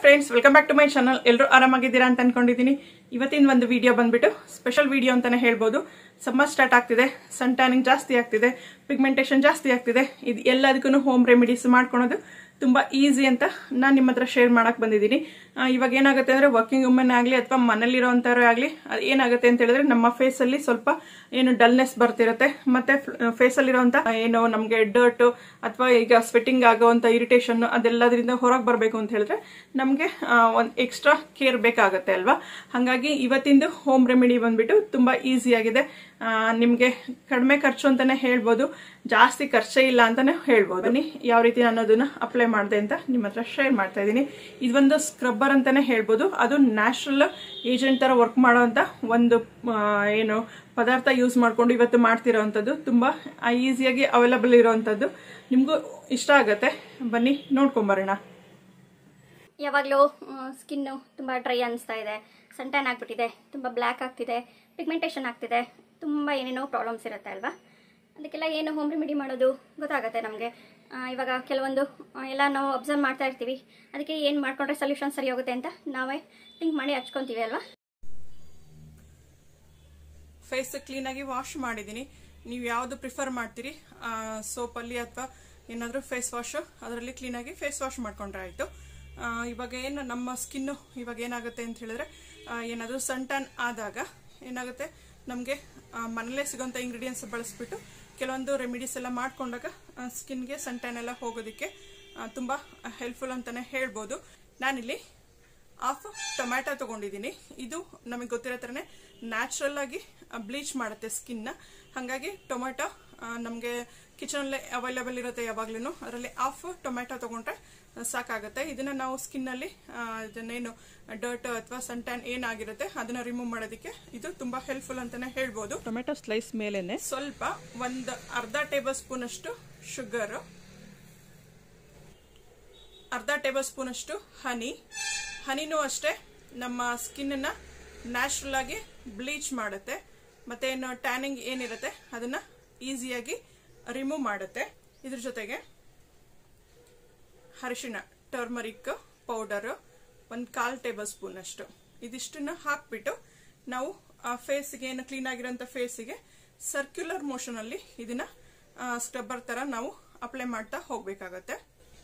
Friends, welcome back to my channel. ಎಲ್ಲರೂ ಆರಾಮಾಗಿದ್ದೀರಾ ಅಂತ ಅನ್ಕೊಂಡಿದ್ದೀನಿ. ಇವತ್ತಿನ ಒಂದು ವಿಡಿಯೋ ಬಂದ್ಬಿಟ್ಟು ಸ್ಪೆಷಲ್ ವಿಡಿಯೋ ಅಂತಾನೆ ಹೇಳ್ಬೋದು. ಸಮ್ಮರ್ ಸ್ಟಾರ್ಟ್ ಆಗ್ತಿದೆ, ಸನ್ ಟ್ಯಾನಿಂಗ್ ಜಾಸ್ತಿ ಆಗ್ತಿದೆ, ಪಿಗ್ಮೆಂಟೇಷನ್ ಜಾಸ್ತಿ ಆಗ್ತಿದೆ. ಇದು ಎಲ್ಲದಕ್ಕೂ ಹೋಮ್ ರೆಮಿಡೀಸ್ ಮಾಡ್ಕೊಳೋದು ತುಂಬಾ ಈಸಿ ಅಂತ ನಾನು ನಿಮ್ಮ ಹತ್ರ ಶೇರ್ ಮಾಡಕ್ ಬಂದಿದ್ದೀನಿ. ಇವಾಗ ಏನಾಗುತ್ತೆ ಅಂದ್ರೆ ವರ್ಕಿಂಗ್ ವುಮೆನ್ ಆಗಲಿ ಅಥವಾ ಮನೇಲಿರೋಂಥವ್ರೆ ಆಗಲಿ ಏನಾಗುತ್ತೆ ಅಂತ ಹೇಳಿದ್ರೆ ನಮ್ಮ ಫೇಸ್ ಅಲ್ಲಿ ಸ್ವಲ್ಪ ಏನು ಡಲ್ನೆಸ್ ಬರ್ತಿರುತ್ತೆ. ಮತ್ತೆ ಫೇಸ್ ಅಲ್ಲಿರುವಂತ ಏನು ನಮ್ಗೆ ಡರ್ಟ್ ಅಥವಾ ಈಗ ಸ್ವೆಟಿಂಗ್ ಆಗುವಂತ ಇರಿಟೇಷನ್ ಅದೆಲ್ಲದರಿಂದ ಹೊರಗೆ ಬರಬೇಕು ಅಂತ ಹೇಳಿದ್ರೆ ನಮ್ಗೆ ಒಂದು ಎಕ್ಸ್ಟ್ರಾ ಕೇರ್ ಬೇಕಾಗತ್ತೆ ಅಲ್ವಾ. ಹಾಗಾಗಿ ಇವತ್ತಿಂದು ಹೋಮ್ ರೆಮಿಡಿ ಬಂದ್ಬಿಟ್ಟು ತುಂಬಾ ಈಸಿ ಆಗಿದೆ. ನಿಮ್ಗೆ ಕಡಿಮೆ ಖರ್ಚು ಅಂತಾನೆ ಹೇಳ್ಬೋದು, ಜಾಸ್ತಿ ಖರ್ಚೇ ಇಲ್ಲ ಅಂತಾನೆ ಹೇಳ್ಬೋದು. ಬನ್ನಿ ಯಾವ ರೀತಿ ನಾನು ಅದನ್ನ ಅಪ್ಲೈ ಮಾಡಿದೆ ಅಂತ ನಿಮ್ಮ ಹತ್ರ ಶೇರ್ ಮಾಡ್ತಾ ಇದ್ದೀನಿ. ಇದೊಂದು ಸ್ಕ್ರಬ್ಬರ್ ಅಂತಾನೆ ಹೇಳ್ಬೋದು. ಅದು ನ್ಯಾಚುರಲ್ ಏಜೆಂಟ್ ತರ ವರ್ಕ್ ಮಾಡೋಂತ ಒಂದು ಏನು ಪದಾರ್ಥ ಯೂಸ್ ಮಾಡ್ಕೊಂಡು ಇವತ್ತು ಮಾಡ್ತಿರೋವಂಥದ್ದು. ತುಂಬಾ ಈಸಿಯಾಗಿ ಅವೈಲಬಲ್ ಇರೋವಂಥದ್ದು. ನಿಮ್ಗೂ ಇಷ್ಟ ಆಗತ್ತೆ, ಬನ್ನಿ ನೋಡ್ಕೊಂಬರೋಣ. ಯಾವಾಗಲೂ ಸ್ಕಿನ್ನು ತುಂಬ ಡ್ರೈ ಅನಿಸ್ತಾ ಇದೆ, ಸನ್ ಟ್ಯಾನ್ ಆಗಿಬಿಟ್ಟಿದೆ, ತುಂಬ ಬ್ಲ್ಯಾಕ್ ಆಗ್ತಿದೆ, ಪಿಗ್ಮೆಂಟೇಷನ್ ಆಗ್ತಿದೆ, ತುಂಬ ಏನೇನೋ ಪ್ರಾಬ್ಲಮ್ಸ್ ಇರುತ್ತೆ ಅಲ್ವಾ. ಅದಕ್ಕೆಲ್ಲ ಏನು ಹೋಮ್ ರೆಮಿಡಿ ಮಾಡೋದು ಗೊತ್ತಾಗುತ್ತೆ ನಮಗೆ. ಇವಾಗ ಕೆಲವೊಂದು ಎಲ್ಲ ನಾವು ಅಬ್ಸರ್ವ್ ಮಾಡ್ತಾ ಇರ್ತೀವಿ, ಅದಕ್ಕೆ ಏನು ಮಾಡ್ಕೊಂಡ್ರೆ ಸೊಲ್ಯೂಷನ್ ಸರಿ ಹೋಗುತ್ತೆ ಅಂತ ನಾವೇ ಥಿಂಕ್ ಮಾಡಿ ಹಚ್ಕೊತೀವಿ ಅಲ್ವಾ. ಫೇಸ್ ಕ್ಲೀನಾಗಿ ವಾಶ್ ಮಾಡಿದ್ದೀನಿ. ನೀವು ಯಾವುದು ಪ್ರಿಫರ್ ಮಾಡ್ತೀರಿ, ಸೋಪಲ್ಲಿ ಅಥವಾ ಏನಾದರೂ ಫೇಸ್ ವಾಶ್, ಅದರಲ್ಲಿ ಕ್ಲೀನಾಗಿ ಫೇಸ್ ವಾಶ್ ಮಾಡ್ಕೊಂಡ್ರೆ ಆಯಿತು. ಇವಾಗ ಏನು ನಮ್ಮ ಸ್ಕಿನ್ನು ಇವಾಗ ಏನಾಗುತ್ತೆ ಅಂತ ಹೇಳಿದ್ರೆ, ಏನಾದರೂ ಸನ್ ಟ್ಯಾನ್ ಆದಾಗ ಏನಾಗುತ್ತೆ, ನಮಗೆ ಮನೇಲೇ ಸಿಗೋಂಥ ಇಂಗ್ರೀಡಿಯೆಂಟ್ಸ್ ಬಳಸ್ಬಿಟ್ಟು ಕೆಲವೊಂದು ರೆಮಿಡೀಸ್ ಎಲ್ಲ ಮಾಡ್ಕೊಂಡಾಗ ಸ್ಕಿನ್ಗೆ ಸನ್ ಟ್ಯಾನ್ ಎಲ್ಲ ಹೋಗೋದಕ್ಕೆ ತುಂಬ ಹೆಲ್ಪ್ಫುಲ್ ಅಂತಾನೆ ಹೇಳ್ಬೋದು. ನಾನಿಲ್ಲಿ ಹಾಫ್ ಟೊಮ್ಯಾಟೊ ತಗೊಂಡಿದ್ದೀನಿ. ಇದು ನಮಗೆ ಗೊತ್ತಿರೋ ಥರನೇ ನ್ಯಾಚುರಲ್ ಆಗಿ ಬ್ಲೀಚ್ ಮಾಡುತ್ತೆ ಸ್ಕಿನ್ನ. ಹಾಗಾಗಿ ಟೊಮ್ಯಾಟೊ ನಮಗೆ ಕಿಚನಲ್ಲೇ ಅವೈಲೇಬಲ್ ಇರುತ್ತೆ ಯಾವಾಗ್ಲೂ. ಅದರಲ್ಲಿ ಹಾಫ್ ಟೊಮ್ಯಾಟೊ ತಗೊಂಡ್ರೆ ಸಾಕಾಗುತ್ತೆ. ಇದನ್ನ ನಾವು ಸ್ಕಿನ್ ಅಲ್ಲಿ ಇದನ್ನೇನು ಡರ್ಟ್ ಅಥವಾ ಸನ್ ಟ್ಯಾನ್ ಏನಾಗಿರುತ್ತೆ ಅದನ್ನ ರಿಮೂವ್ ಮಾಡೋದಕ್ಕೆ ಇದು ತುಂಬಾ ಹೆಲ್ಪ್ಫುಲ್ ಅಂತಾನೆ ಹೇಳ್ಬೋದು. ಟೊಮೆಟೊ ಸ್ಲೈಸ್ ಮೇಲೆನೆ ಸ್ವಲ್ಪ ಒಂದು ಅರ್ಧ ಟೇಬಲ್ ಸ್ಪೂನ್ ಅಷ್ಟು ಶುಗರ್, ಅರ್ಧ ಟೇಬಲ್ ಸ್ಪೂನ್ ಅಷ್ಟು ಹನಿನೂ ಅಷ್ಟೇ ನಮ್ಮ ಸ್ಕಿನ್ ಅನ್ನ ನ್ಯಾಚುರಲ್ ಆಗಿ ಬ್ಲೀಚ್ ಮಾಡುತ್ತೆ. ಮತ್ತೆ ಏನು ಟ್ಯಾನಿಂಗ್ ಏನಿರುತ್ತೆ ಅದನ್ನ ಈಸಿಯಾಗಿ ರಿಮೂವ್ ಮಾಡುತ್ತೆ. ಇದ್ರ ಜೊತೆಗೆ ಅರಿಶಿಣ, ಟರ್ಮರಿಕ್ ಪೌಡರ್ ಒಂದು 1/4 ಟೇಬಲ್ ಸ್ಪೂನ್ ಅಷ್ಟು, ಇದಿಷ್ಟನ್ನ ಹಾಕ್ಬಿಟ್ಟು ನಾವು ಫೇಸ್ಗೆ ಏನು ಕ್ಲೀನ್ ಆಗಿರೋಂಥ ಫೇಸ್ಗೆ ಸರ್ಕ್ಯುಲರ್ ಮೋಷನ್ ಅಲ್ಲಿ ಇದನ್ನ ಸ್ಕ್ರಬ್ಬರ್ ತರ ನಾವು ಅಪ್ಲೈ ಮಾಡ್ತಾ ಹೋಗ್ಬೇಕಾಗತ್ತೆ.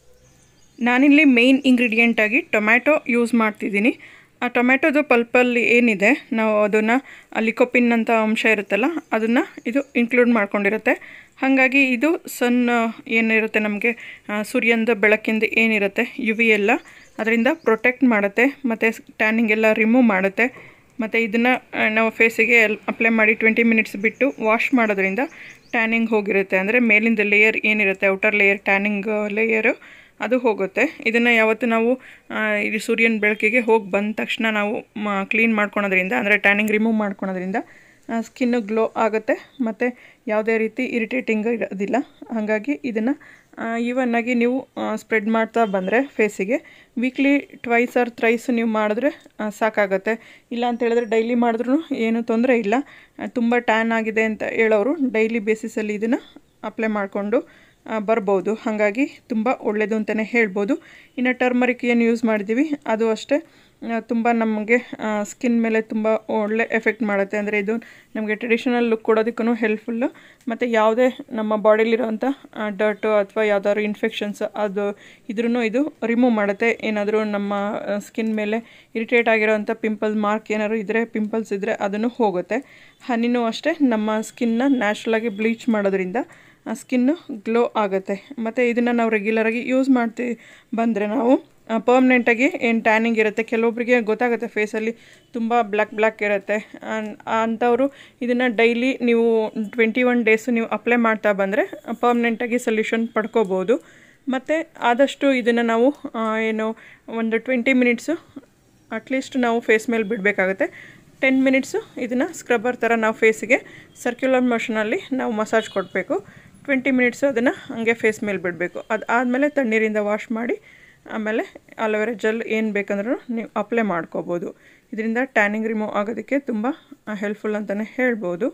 ನಾನಿಲ್ಲಿ ಮೇನ್ ಇಂಗ್ರೀಡಿಯೆಂಟ್ ಆಗಿ ಟೊಮ್ಯಾಟೊ ಯೂಸ್ ಮಾಡ್ತಿದ್ದೀನಿ. ಆ ಟೊಮ್ಯಾಟೊದು ಪಲ್ಪಲ್ಲಿ ಏನಿದೆ ನಾವು ಅದನ್ನು ಲಿಕೋಪಿನ್ ಅಂತ ಅಂಶ ಇರುತ್ತಲ್ಲ ಅದನ್ನು ಇದು ಇನ್ಕ್ಲೂಡ್ ಮಾಡ್ಕೊಂಡಿರುತ್ತೆ. ಹಾಗಾಗಿ ಇದು ಏನಿರುತ್ತೆ ನಮಗೆ ಸೂರ್ಯನ ಬೆಳಕಿಂದ ಏನಿರುತ್ತೆ UV ಎಲ್ಲ ಅದರಿಂದ ಪ್ರೊಟೆಕ್ಟ್ ಮಾಡುತ್ತೆ ಮತ್ತು ಟ್ಯಾನಿಂಗ್ ಎಲ್ಲ ರಿಮೂವ್ ಮಾಡುತ್ತೆ. ಮತ್ತು ಇದನ್ನು ನಾವು ಫೇಸಿಗೆ ಅಪ್ಲೈ ಮಾಡಿ 20 ಮಿನಿಟ್ಸ್ ಬಿಟ್ಟು ವಾಶ್ ಮಾಡೋದ್ರಿಂದ ಟ್ಯಾನಿಂಗ್ ಹೋಗಿರುತ್ತೆ. ಅಂದರೆ ಮೇಲಿಂದ ಲೇಯರ್ ಏನಿರುತ್ತೆ ಔಟರ್ ಲೇಯರ್, ಟ್ಯಾನಿಂಗ್ ಲೇಯರು ಅದು ಹೋಗುತ್ತೆ. ಇದನ್ನು ಯಾವತ್ತು ನಾವು ಇದು ಸೂರ್ಯನ ಬೆಳಕಿಗೆ ಹೋಗಿ ಬಂದ ತಕ್ಷಣ ನಾವು ಕ್ಲೀನ್ ಮಾಡ್ಕೊಳೋದ್ರಿಂದ, ಅಂದರೆ ಟ್ಯಾನಿಂಗ್ ರಿಮೂವ್ ಮಾಡ್ಕೊಳೋದ್ರಿಂದ ಸ್ಕಿನ್ನು ಗ್ಲೋ ಆಗುತ್ತೆ ಮತ್ತು ಯಾವುದೇ ರೀತಿ ಇರಿಟೇಟಿಂಗ್ ಇರೋದಿಲ್ಲ. ಹಾಗಾಗಿ ಇದನ್ನು ಈವನ್ ಆಗಿ ನೀವು ಸ್ಪ್ರೆಡ್ ಮಾಡ್ತಾ ಬಂದರೆ ಫೇಸಿಗೆ ವೀಕ್ಲಿ 2 or 3 ನೀವು ಮಾಡಿದ್ರೆ ಸಾಕಾಗುತ್ತೆ. ಇಲ್ಲ ಅಂತ ಹೇಳಿದ್ರೆ ಡೈಲಿ ಮಾಡಿದ್ರೂ ಏನೂ ತೊಂದರೆ ಇಲ್ಲ. ತುಂಬ ಟ್ಯಾನ್ ಆಗಿದೆ ಅಂತ ಹೇಳೋರು ಡೈಲಿ ಬೇಸಿಸಲ್ಲಿ ಇದನ್ನು ಅಪ್ಲೈ ಮಾಡಿಕೊಂಡು ಬರ್ಬೋದು. ಹಾಗಾಗಿ ತುಂಬ ಒಳ್ಳೆಯದು ಅಂತಲೇ ಹೇಳ್ಬೋದು. ಇನ್ನು ಟರ್ಮರಿಕ್ ಏನು ಯೂಸ್ ಮಾಡಿದ್ದೀವಿ ಅದು ಅಷ್ಟೇ ತುಂಬ ನಮಗೆ ಸ್ಕಿನ್ ಮೇಲೆ ತುಂಬ ಒಳ್ಳೆ ಎಫೆಕ್ಟ್ ಮಾಡುತ್ತೆ. ಅಂದರೆ ಇದು ನಮಗೆ ಟ್ರೆಡಿಷನಲ್ ಲುಕ್ ಕೊಡೋದಕ್ಕೂ ಹೆಲ್ಪ್ಫುಲ್ಲು. ಮತ್ತು ಯಾವುದೇ ನಮ್ಮ ಬಾಡಿಲಿರೋಂಥ ಡರ್ಟು ಅಥವಾ ಯಾವ್ದಾದ್ರು ಇನ್ಫೆಕ್ಷನ್ಸ್ ಅದು ಇದ್ರೂ ಇದು ರಿಮೂವ್ ಮಾಡುತ್ತೆ. ಏನಾದರೂ ನಮ್ಮ ಸ್ಕಿನ್ ಮೇಲೆ ಇರಿಟೇಟ್ ಆಗಿರೋಂಥ ಮಾರ್ಕ್ ಏನಾದ್ರು ಇದ್ದರೆ, ಪಿಂಪಲ್ಸ್ ಇದ್ದರೆ ಅದನ್ನು ಹೋಗುತ್ತೆ. ಹನಿನೂ ಅಷ್ಟೇ ನಮ್ಮ ಸ್ಕಿನ್ನ ನ್ಯಾಚುರಲಾಗಿ ಬ್ಲೀಚ್ ಮಾಡೋದ್ರಿಂದ ಸ್ಕಿನ್ನು ಗ್ಲೋ ಆಗುತ್ತೆ. ಮತ್ತು ಇದನ್ನು ನಾವು ರೆಗ್ಯುಲರಾಗಿ ಯೂಸ್ ಮಾಡ್ತೀವಿ ಬಂದರೆ ನಾವು ಪರ್ಮನೆಂಟಾಗಿ ಏನು ಟ್ಯಾನಿಂಗ್ ಇರುತ್ತೆ, ಕೆಲವೊಬ್ಬರಿಗೆ ಗೊತ್ತಾಗುತ್ತೆ ಫೇಸಲ್ಲಿ ತುಂಬ ಬ್ಲ್ಯಾಕ್ ಇರುತ್ತೆ ಅಂಥವರು ಇದನ್ನು ಡೈಲಿ ನೀವು 21 ಡೇಸು ನೀವು ಅಪ್ಲೈ ಮಾಡ್ತಾ ಬಂದರೆ ಪರ್ಮನೆಂಟಾಗಿ ಸೊಲ್ಯೂಷನ್ ಪಡ್ಕೋಬೋದು. ಮತ್ತು ಆದಷ್ಟು ಇದನ್ನು ನಾವು ಏನು ಒಂದು 20 ಮಿನಿಟ್ಸು ಅಟ್ಲೀಸ್ಟ್ ನಾವು ಫೇಸ್ ಮೇಲೆ ಬಿಡಬೇಕಾಗುತ್ತೆ. 10 ಮಿನಿಟ್ಸು ಇದನ್ನು ಸ್ಕ್ರಬ್ಬರ್ ಥರ ನಾವು ಫೇಸಿಗೆ ಸರ್ಕ್ಯುಲರ್ ಮೋಷನಲ್ಲಿ ನಾವು ಮಸಾಜ್ ಕೊಡಬೇಕು. 20 ಮಿನಿಟ್ಸು ಅದನ್ನು ಹಂಗೆ ಫೇಸ್ ಮೇಲೆ ಬಿಡಬೇಕು. ಅದು ಆದಮೇಲೆ ತಣ್ಣೀರಿಂದ ವಾಶ್ ಮಾಡಿ ಆಮೇಲೆ ಅಲೋವೆರಾ ಜೆಲ್ ಏನು ಬೇಕಂದ್ರೂ ನೀವು ಅಪ್ಲೈ ಮಾಡ್ಕೋಬೋದು. ಇದರಿಂದ ಟ್ಯಾನಿಂಗ್ ರಿಮೂವ್ ಆಗೋದಕ್ಕೆ ತುಂಬ ಹೆಲ್ಪ್ಫುಲ್ ಅಂತಲೇ ಹೇಳ್ಬೋದು.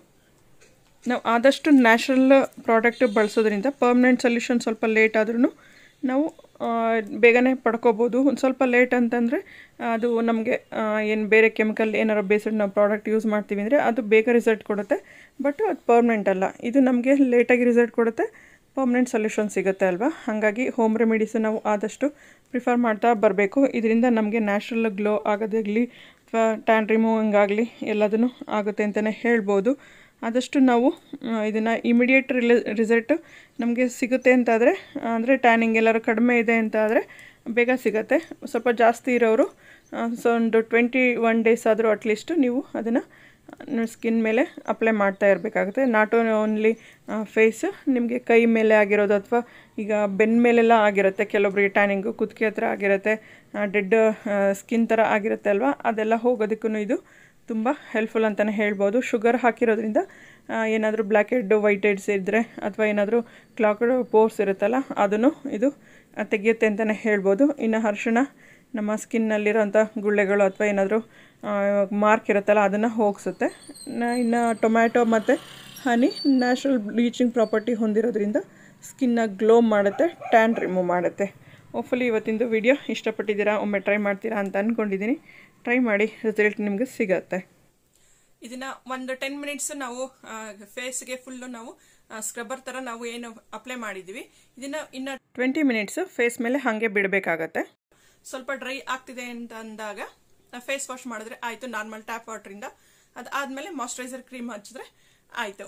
ನಾವು ಆದಷ್ಟು ನ್ಯಾಚುರಲ್ ಪ್ರಾಡಕ್ಟ್ ಬಳಸೋದ್ರಿಂದ ಪರ್ಮನೆಂಟ್ ಸೊಲ್ಯೂಷನ್ ಸ್ವಲ್ಪ ಲೇಟ್ ಆದ್ರೂ ನಾವು ಬೇಗನೆ ಪಡ್ಕೋಬೋದು. ಒಂದು ಸ್ವಲ್ಪ ಲೇಟ್ ಅಂತಂದರೆ ಅದು ನಮಗೆ ಏನು ಬೇರೆ ಕೆಮಿಕಲ್ ಏನಾರು ಬೇಸ್ಡ್ ನಾವು ಪ್ರಾಡಕ್ಟ್ ಯೂಸ್ ಮಾಡ್ತೀವಿ ಅಂದರೆ ಅದು ಬೇಗ ರಿಸಲ್ಟ್ ಕೊಡುತ್ತೆ, ಬಟ್ ಅದು ಪರ್ಮನೆಂಟ್ ಅಲ್ಲ. ಇದು ನಮಗೆ ಲೇಟಾಗಿ ರಿಸಲ್ಟ್ ಕೊಡುತ್ತೆ, ಪರ್ಮನೆಂಟ್ ಸೊಲ್ಯೂಷನ್ ಸಿಗುತ್ತೆ ಅಲ್ವಾ. ಹಾಗಾಗಿ ಹೋಮ್ ರೆಮಿಡೀಸ್ ನಾವು ಆದಷ್ಟು ಪ್ರಿಫರ್ ಮಾಡ್ತಾ ಬರಬೇಕು. ಇದರಿಂದ ನಮಗೆ ನ್ಯಾಚುರಲ್ ಗ್ಲೋ ಆಗೋದಾಗಲಿ ಅಥವಾ ಟ್ಯಾನ್ ರಿಮೂವಿಂಗ್ ಆಗಲಿ ಎಲ್ಲದೂ ಆಗುತ್ತೆ ಅಂತಲೇ ಹೇಳ್ಬೋದು. ಆದಷ್ಟು ನಾವು ಇದನ್ನು ಇಮಿಡಿಯೇಟ್ ರಿಸಲ್ಟ್ ನಮಗೆ ಸಿಗುತ್ತೆ ಅಂತಾದರೆ, ಅಂದರೆ ಟ್ಯಾನಿಂಗ್ ಎಲ್ಲರೂ ಕಡಿಮೆ ಇದೆ ಅಂತ ಆದರೆ ಬೇಗ ಸಿಗುತ್ತೆ. ಸ್ವಲ್ಪ ಜಾಸ್ತಿ ಇರೋರು ಒಂದು 21 ಡೇಸ್ ಆದರೂ ಅಟ್ಲೀಸ್ಟ್ ನೀವು ಅದನ್ನು ಸ್ಕಿನ್ ಮೇಲೆ ಅಪ್ಲೈ ಮಾಡ್ತಾ ಇರಬೇಕಾಗುತ್ತೆ. ನಾಟ್ ಓನ್ಲಿ ಫೇಸ್, ನಿಮಗೆ ಕೈ ಮೇಲೆ ಆಗಿರೋದು ಅಥವಾ ಈಗ ಬೆನ್ನ ಮೇಲೆಲ್ಲ ಆಗಿರುತ್ತೆ, ಕೆಲವೊಬ್ಬರಿಗೆ ಟ್ಯಾನಿಂಗು ಕುತ್ತಿಗೆ ಹತ್ರ ಆಗಿರುತ್ತೆ, ಡೆಡ್ ಸ್ಕಿನ್ ಥರ ಆಗಿರುತ್ತೆ ಅಲ್ವಾ, ಅದೆಲ್ಲ ಹೋಗೋದಕ್ಕೂ ಇದು ತುಂಬ ಹೆಲ್ಪ್ಫುಲ್ ಅಂತಲೇ ಹೇಳ್ಬೋದು. ಶುಗರ್ ಹಾಕಿರೋದ್ರಿಂದ ಏನಾದರೂ ಬ್ಲ್ಯಾಕ್ ಹೆಡ್ ವೈಟ್ ಹೆಡ್ಸ್ ಇದ್ದರೆ ಅಥವಾ ಏನಾದರೂ ಕ್ಲಾಕ್ಡ್ ಪೋರ್ಸ್ ಇರುತ್ತಲ್ಲ ಅದನ್ನು ಇದು ತೆಗೆಯುತ್ತೆ ಅಂತಲೇ ಹೇಳ್ಬೋದು. ಇನ್ನು ಅರಿಶಿಣ ನಮ್ಮ ಸ್ಕಿನ್ನಲ್ಲಿರೋಂಥ ಗುಳ್ಳೆಗಳು ಅಥವಾ ಏನಾದರೂ ಮಾರ್ಕ್ ಇರುತ್ತಲ್ಲ ಅದನ್ನು ಹೋಗಿಸುತ್ತೆ. ಇನ್ನು ಟೊಮ್ಯಾಟೊ ಮತ್ತು ಹನಿ ನ್ಯಾಚುರಲ್ ಬ್ಲೀಚಿಂಗ್ ಪ್ರಾಪರ್ಟಿ ಹೊಂದಿರೋದ್ರಿಂದ ಸ್ಕಿನ್ನ ಗ್ಲೋ ಮಾಡುತ್ತೆ, ಟ್ಯಾನ್ ರಿಮೂವ್ ಮಾಡುತ್ತೆ. ಹೋಪ್ಫುಲಿ ಇವತ್ತಿಂದು ವಿಡಿಯೋ ಇಷ್ಟಪಟ್ಟಿದ್ದೀರಾ, ಒಮ್ಮೆ ಟ್ರೈ ಮಾಡ್ತೀರಾ ಅಂತ ಅಂದ್ಕೊಂಡಿದ್ದೀನಿ. ಟ್ರೈ ಮಾಡಿ, ರಿಸಲ್ಟ್ ನಿಮಗೆ ಸಿಗತ್ತೆ. ಇದನ್ನು ಒಂದು 10 ಮಿನಿಟ್ಸ್ ನಾವು ಫೇಸ್ಗೆ ಫುಲ್ಲು ನಾವು ಸ್ಕ್ರಬ್ಬರ್ ಥರ ನಾವು ಏನು ಅಪ್ಲೈ ಮಾಡಿದ್ದೀವಿ, ಇದನ್ನು ಇನ್ನು 20 ಮಿನಿಟ್ಸ್ ಫೇಸ್ ಮೇಲೆ ಹಾಗೆ ಬಿಡಬೇಕಾಗತ್ತೆ. ಸ್ವಲ್ಪ ಡ್ರೈ ಆಗ್ತಿದೆ ಅಂತ ಅಂದಾಗ ಫೇಸ್ ವಾಶ್ ಮಾಡಿದ್ರೆ ಆಯಿತು, ನಾರ್ಮಲ್ ಟ್ಯಾಪ್ ವಾಟ್ರಿಂದ. ಅದಾದಮೇಲೆ ಮಾಯ್ಶ್ಚರೈಸರ್ ಕ್ರೀಮ್ ಹಚ್ಚಿದ್ರೆ ಆಯಿತು.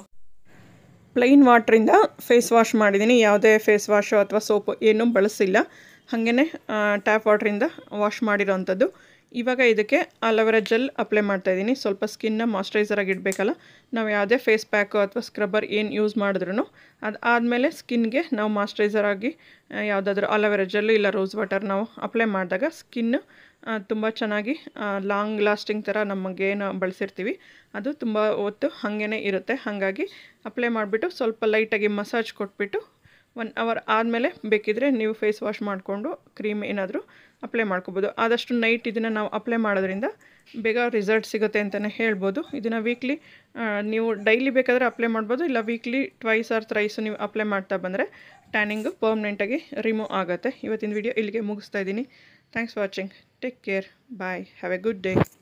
ಪ್ಲೈನ್ ವಾಟ್ರಿಂದ ಫೇಸ್ ವಾಶ್ ಮಾಡಿದ್ದೀನಿ, ಯಾವುದೇ ಫೇಸ್ ವಾಶು ಅಥವಾ ಸೋಪು ಏನೂ ಬಳಸಿಲ್ಲ, ಹಾಗೇ ಟ್ಯಾಪ್ ವಾಟ್ರಿಂದ ವಾಶ್ ಮಾಡಿರೋವಂಥದ್ದು. ಇವಾಗ ಇದಕ್ಕೆ ಅಲೋವೆರಾ ಜೆಲ್ ಅಪ್ಲೈ ಮಾಡ್ತಾಯಿದ್ದೀನಿ. ಸ್ವಲ್ಪ ಸ್ಕಿನ್ನ ಮಾಯ್ಶ್ಚರೈಸರ್ ಆಗಿ ಇಡಬೇಕಲ್ಲ, ನಾವು ಯಾವುದೇ ಫೇಸ್ ಪ್ಯಾಕು ಅಥವಾ ಸ್ಕ್ರಬ್ಬರ್ ಏನು ಯೂಸ್ ಮಾಡಿದ್ರೂ ಅದಾದಮೇಲೆ ಸ್ಕಿನ್ಗೆ ನಾವು ಮಾಯ್ಶ್ಚರೈಸರ್ ಆಗಿ ಯಾವುದಾದ್ರೂ ಅಲೋವೆರಾ ಜೆಲ್ಲು ಇಲ್ಲ ರೋಸ್ ವಾಟರ್ ನಾವು ಅಪ್ಲೈ ಮಾಡಿದಾಗ ಸ್ಕಿನ್ ತುಂಬ ಚೆನ್ನಾಗಿ ಲಾಂಗ್ ಲಾಸ್ಟಿಂಗ್ ಥರ ನಮಗೇನು ಬಳಸಿರ್ತೀವಿ ಅದು ತುಂಬ ಹೊತ್ತು ಹಾಗೇ ಇರುತ್ತೆ. ಹಾಗಾಗಿ ಅಪ್ಲೈ ಮಾಡಿಬಿಟ್ಟು ಸ್ವಲ್ಪ ಲೈಟಾಗಿ ಮಸಾಜ್ ಕೊಟ್ಬಿಟ್ಟು 1 ಅವರ್ ಆದಮೇಲೆ ಬೇಕಿದ್ರೆ ನೀವು ಫೇಸ್ ವಾಶ್ ಮಾಡಿಕೊಂಡು ಕ್ರೀಮ್ ಏನಾದರೂ ಅಪ್ಲೈ ಮಾಡ್ಕೋಬೋದು. ಆದಷ್ಟು ನೈಟ್ ಇದನ್ನು ನಾವು ಅಪ್ಲೈ ಮಾಡೋದ್ರಿಂದ ಬೇಗ ರಿಸಲ್ಟ್ ಸಿಗುತ್ತೆ ಅಂತಲೇ ಹೇಳ್ಬೋದು. ಇದನ್ನು ವೀಕ್ಲಿ ನೀವು ಡೈಲಿ ಬೇಕಾದರೆ ಅಪ್ಲೈ ಮಾಡ್ಬೋದು, ಇಲ್ಲ ವೀಕ್ಲಿ 2 or 3 ನೀವು ಅಪ್ಲೈ ಮಾಡ್ತಾ ಬಂದರೆ ಟ್ಯಾನಿಂಗು ಪರ್ಮನೆಂಟಾಗಿ ರಿಮೂವ್ ಆಗುತ್ತೆ. ಇವತ್ತಿನ ವಿಡಿಯೋ ಇಲ್ಲಿಗೆ ಮುಗಿಸ್ತಾ ಇದ್ದೀನಿ. Thanks for watching. Take care. Bye. Have a good day.